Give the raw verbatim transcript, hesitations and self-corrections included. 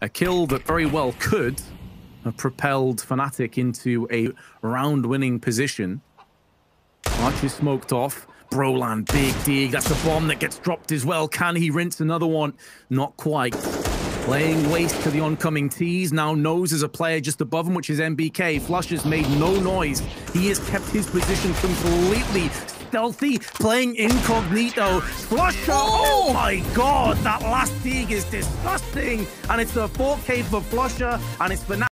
A kill that very well could have propelled Fnatic into a round-winning position. Arch is smoked off. Broland, big dig. That's a bomb that gets dropped as well. Can he rinse another one? Not quite. Laying waste to the oncoming T's. Now knows as a player just above him, which is M B K. flusha's made no noise. He has kept his position completely stealthy, playing incognito. flusha, oh! oh my god, that last dig is disgusting. And it's the four K for flusha, and it's Fnatic.